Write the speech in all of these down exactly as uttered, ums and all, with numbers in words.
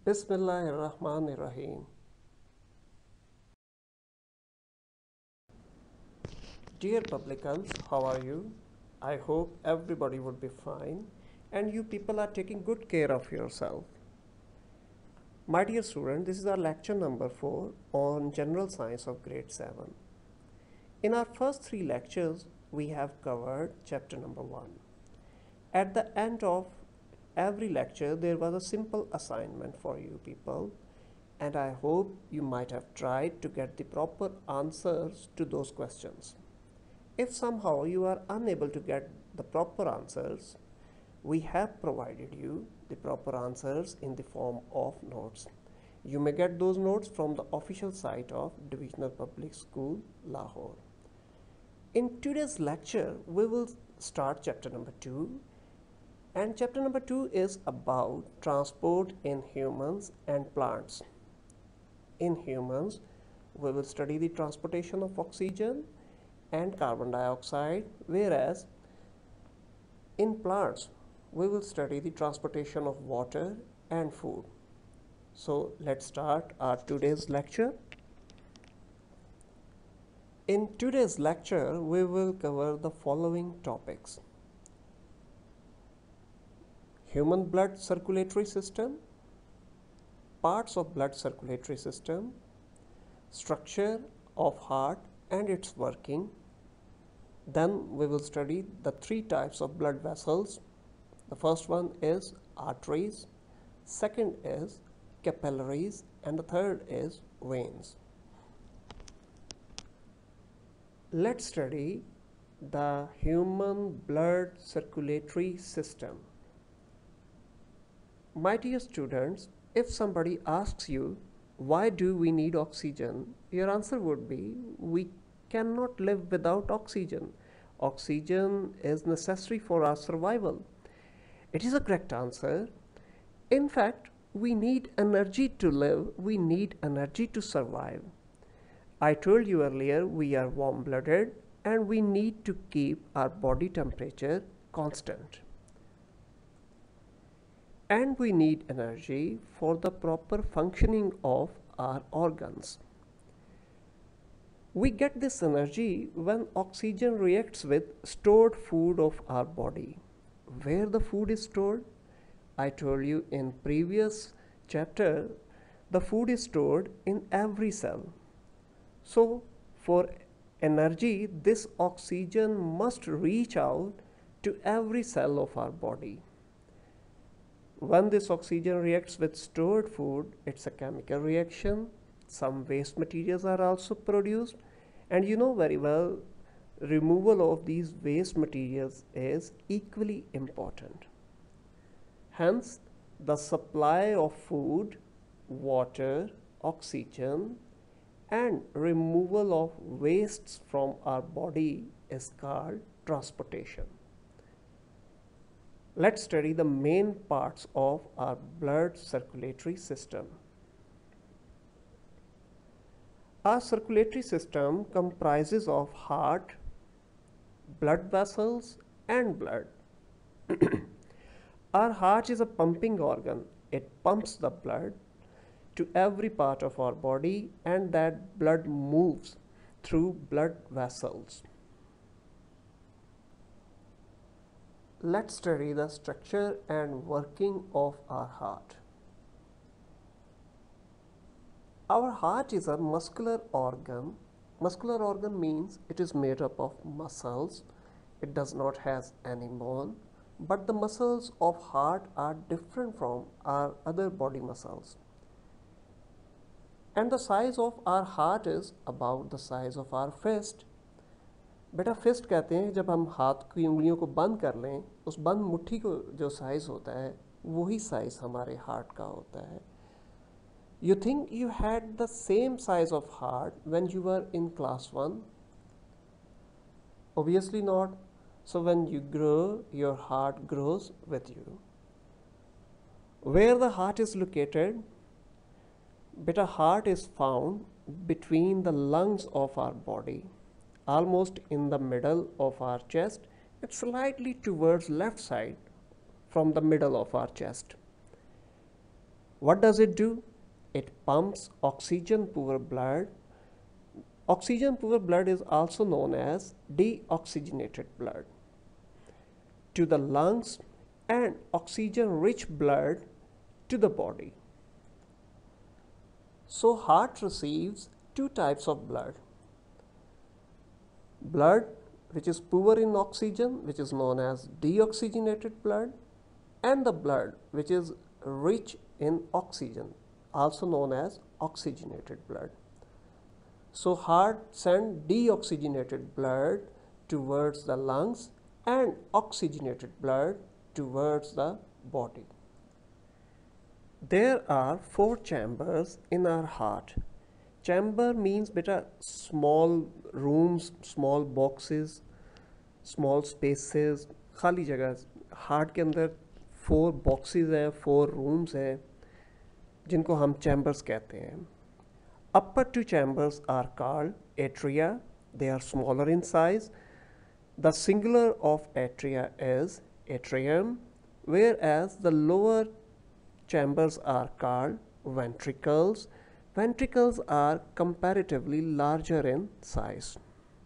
Bismillahirrahmanirrahim. Dear publicans, how are you? I hope everybody would be fine and you people are taking good care of yourself. My dear student, this is our lecture number four on General Science of Grade seven. In our first three lectures, we have covered chapter number one. At the end of every lecture, there was a simple assignment for you people, and I hope you might have tried to get the proper answers to those questions. If somehow you are unable to get the proper answers, we have provided you the proper answers in the form of notes. You may get those notes from the official site of Divisional Public School, Lahore. In today's lecture, we will start chapter number two. And chapter number two is about transport in humans and plants. In humans, we will study the transportation of oxygen and carbon dioxide, whereas in plants, we will study the transportation of water and food. So let's start our today's lecture. In today's lecture, we will cover the following topics: human blood circulatory system, parts of blood circulatory system, structure of heart and its working. Then we will study the three types of blood vessels. The first one is arteries, second is capillaries, and the third is veins. Let's study the human blood circulatory system. My dear students, if somebody asks you, why do we need oxygen? Your answer would be, we cannot live without oxygen. Oxygen is necessary for our survival. It is a correct answer. In fact, we need energy to live. We need energy to survive. I told you earlier, we are warm-blooded and we need to keep our body temperature constant. And we need energy for the proper functioning of our organs. We get this energy when oxygen reacts with stored food of our body. Where the food is stored? I told you in previous chapter, the food is stored in every cell. So for energy, this oxygen must reach out to every cell of our body. When this oxygen reacts with stored food, it's a chemical reaction. Some waste materials are also produced, and you know very well, removal of these waste materials is equally important. Hence, the supply of food, water, oxygen, and removal of wastes from our body is called transportation. Let's study the main parts of our blood circulatory system. Our circulatory system comprises of heart, blood vessels, and blood. Our heart is a pumping organ. It pumps the blood to every part of our body, and that blood moves through blood vessels. Let's study the structure and working of our heart. Our heart is a muscular organ. Muscular organ means it is made up of muscles. It does not have any bone, but the muscles of heart are different from our other body muscles. And the size of our heart is about the size of our fist. बेटा fist कहते हैं जब हम हाथ की उंगलियों को बंद कर लें, उस बंद मुट्ठी को जो साइज़ होता है वही साइज़ हमारे हार्ट का होता है. You think you had the same size of heart when you were in class one? Obviously not. So when you grow, your heart grows with you. Where the heart is located? Beta, heart is found between the lungs of our body, almost in the middle of our chest. It's slightly towards left side from the middle of our chest. What does it do? It pumps oxygen poor blood. Oxygen poor blood is also known as deoxygenated blood to the lungs and oxygen rich blood to the body. So heart receives two types of blood. Blood which is poor in oxygen, which is known as deoxygenated blood, and the blood which is rich in oxygen, also known as oxygenated blood. So heart sends deoxygenated blood towards the lungs and oxygenated blood towards the body. There are four chambers in our heart. Chamber means beta small rooms, small boxes, small spaces, खाली जगह. Heart के अंदर four boxes हैं, four rooms हैं, जिनको हम chambers कहते हैं. Upper two chambers are called atria. They are smaller in size. The singular of atria is atrium, whereas the lower chambers are called ventricles. Ventricles are comparatively larger in size.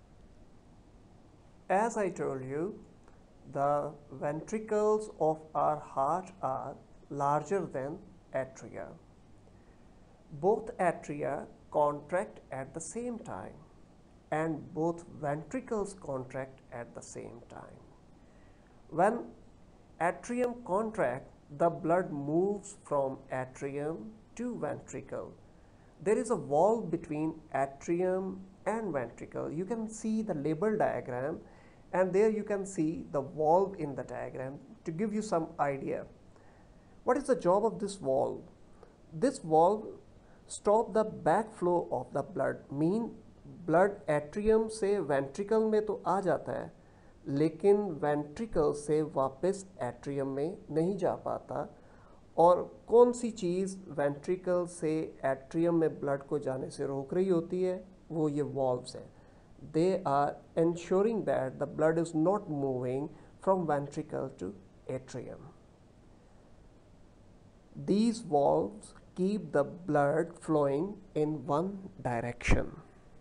As I told you, the ventricles of our heart are larger than atria. Both atria contract at the same time, and both ventricles contract at the same time. When atrium contracts, the blood moves from atrium to ventricle. There is a valve between atrium and ventricle. You can see the label diagram, and there you can see the valve in the diagram to give you some idea. What is the job of this valve? This valve stops the backflow of the blood. Mean blood atrium से ventricle में तो आ जाता है, लेकिन ventricle से वापस atrium में नहीं जा पाता. और कौन सी चीज़ ventricle से atrium में blood को जाने से रोक रही होती है? वो ये valves है. They are ensuring that the blood is not moving from ventricle to atrium. These valves keep the blood flowing in one direction.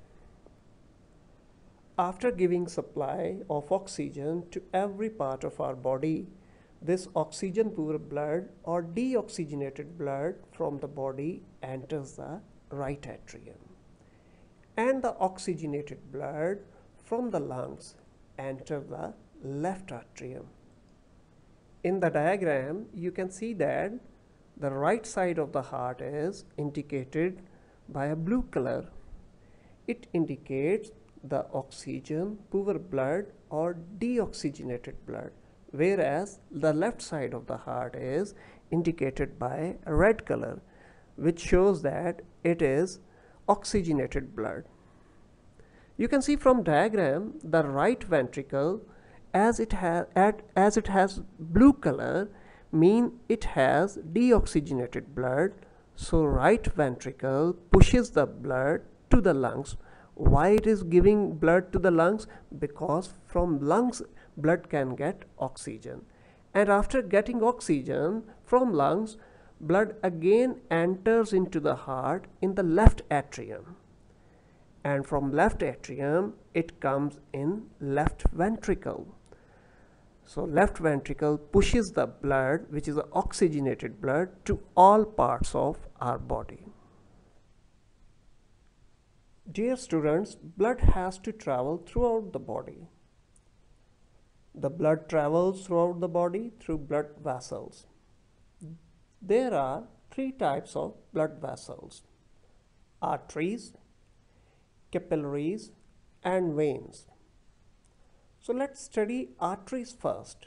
After giving supply of oxygen to every part of our body, this oxygen poor blood or deoxygenated blood from the body enters the right atrium, and the oxygenated blood from the lungs enter the left atrium. In the diagram, you can see that the right side of the heart is indicated by a blue color. It indicates the oxygen poor blood or deoxygenated blood, whereas the left side of the heart is indicated by a red color, which shows that it is oxygenated blood. You can see from diagram the right ventricle, as it has as it has blue color, mean it has deoxygenated blood. So right ventricle pushes the blood to the lungs. Why it is giving blood to the lungs? Because from lungs blood can get oxygen, and after getting oxygen from lungs, blood again enters into the heart in the left atrium, and from left atrium it comes in left ventricle. So left ventricle pushes the blood, which is the oxygenated blood, to all parts of our body. Dear students, blood has to travel throughout the body. The blood travels throughout the body through blood vessels. There are three types of blood vessels: arteries, capillaries, and veins. So let's study arteries first.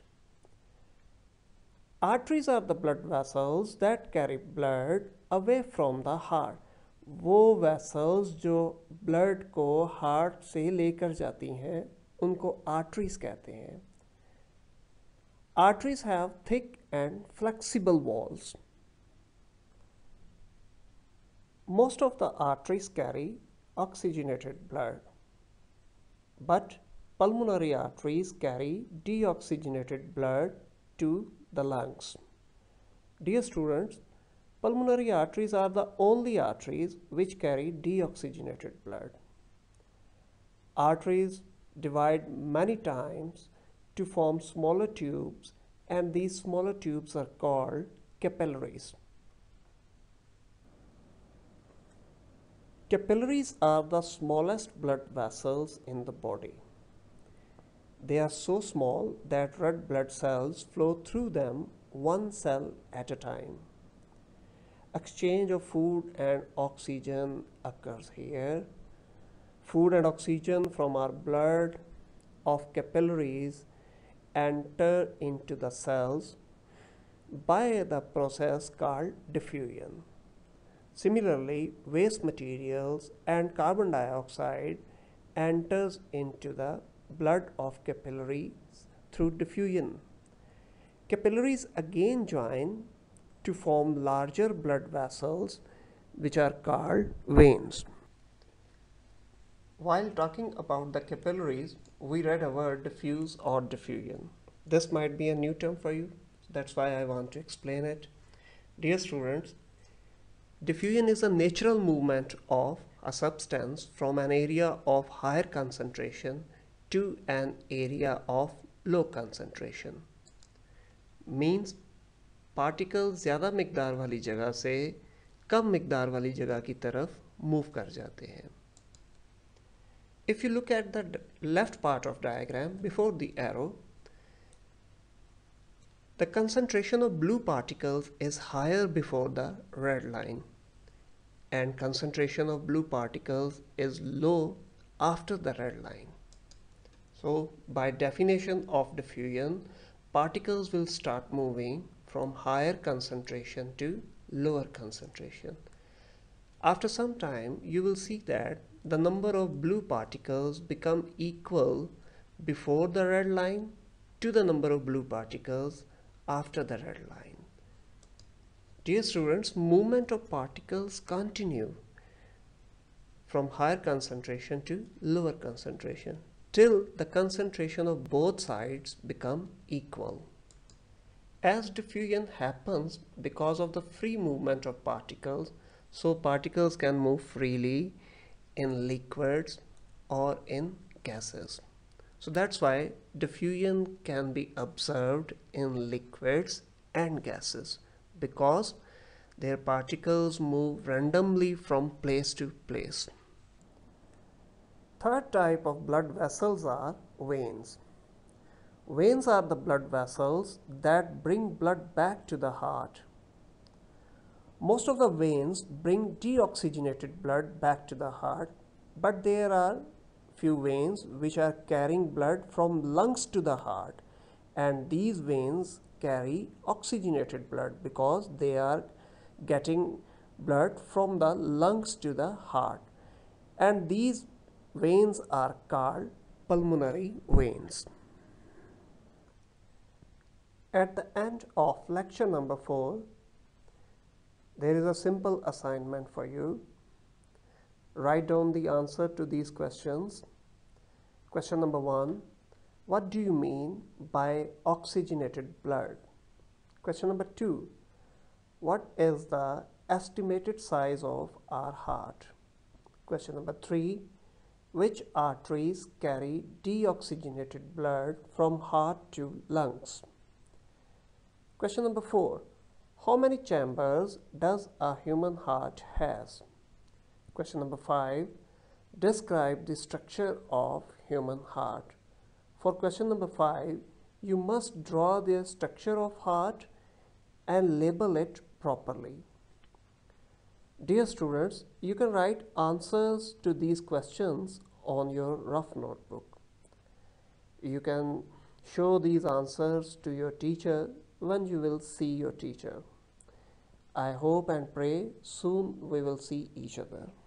Arteries are the blood vessels that carry blood away from the heart. वो vessels जो blood को heart से लेकर जाती हैं, उनको arteries कहते हैं. Arteries have thick and flexible walls. Most of the arteries carry oxygenated blood, but pulmonary arteries carry deoxygenated blood to the lungs. Dear students, Pulmonary arteries are the only arteries which carry deoxygenated blood. Arteries divide many times to form smaller tubes, and these smaller tubes are called capillaries. Capillaries are the smallest blood vessels in the body. They are so small that red blood cells flow through them one cell at a time. Exchange of food and oxygen occurs here. Food and oxygen from our blood of capillaries enter into the cells by the process called diffusion. Similarly, waste materials and carbon dioxide enters into the blood of capillaries through diffusion. Capillaries again join to form larger blood vessels which are called veins. While talking about the capillaries, we read a word diffuse or diffusion. This might be a new term for you, that's why I want to explain it. Dear students, diffusion is a natural movement of a substance from an area of higher concentration to an area of low concentration. Means particle ज़्यादा मिकदार वाली जगह से कम मिकदार वाली जगह की तरफ move कर जाते हैं. If you look at the left part of diagram before the arrow, the concentration of blue particles is higher before the red line, and concentration of blue particles is low after the red line. So by definition of diffusion, particles will start moving from higher concentration to lower concentration. After some time, you will see that the number of blue particles become equal before the red line to the number of blue particles after the red line. Dear students, movement of particles continue from higher concentration to lower concentration till the concentration of both sides become equal. As diffusion happens because of the free movement of particles, so particles can move freely in liquids or in gases. So that's why diffusion can be observed in liquids and gases, because their particles move randomly from place to place. Third type of blood vessels are veins. Veins are the blood vessels that bring blood back to the heart. Most of the veins bring deoxygenated blood back to the heart, but there are few veins which are carrying blood from lungs to the heart, and these veins carry oxygenated blood because they are getting blood from the lungs to the heart, and these veins are called pulmonary veins. At the end of lecture number four, there is a simple assignment for you. Write down the answer to these questions. Question number one, what do you mean by oxygenated blood? Question number two, what is the estimated size of our heart? Question number three, which arteries carry deoxygenated blood from heart to lungs? Question number four, how many chambers does a human heart has? Question number five, describe the structure of human heart. For question number five, you must draw the structure of heart and label it properly. Dear students, you can write answers to these questions on your rough notebook. You can show these answers to your teacher when you will see your teacher. I hope and pray soon we will see each other.